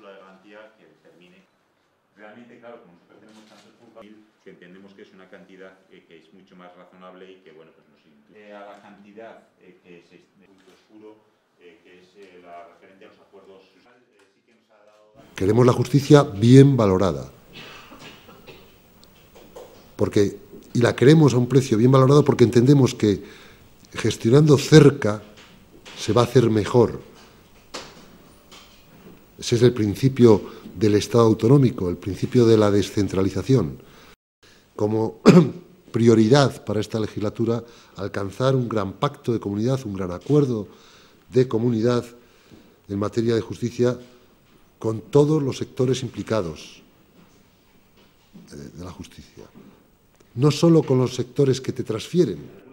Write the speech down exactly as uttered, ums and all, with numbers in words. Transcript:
cláusula de garantía que determine. Realmente, claro, como nosotros tenemos tantos juzgados, que entendemos que es una cantidad eh, que es mucho más razonable y que, bueno, pues nos incluye a la cantidad eh, que es este punto oscuro, eh, que es eh, la referente a los acuerdos. Eh, sí que nos ha dado... Queremos la justicia bien valorada. Porque, y la queremos a un precio bien valorado porque entendemos que gestionando cerca se va a hacer mejor. Ese es el principio del Estado autonómico, el principio de la descentralización. Como prioridad para esta legislatura, alcanzar un gran pacto de comunidad, un gran acuerdo de comunidad en materia de justicia con todos los sectores implicados de la justicia. No solo con los sectores que te transfieren,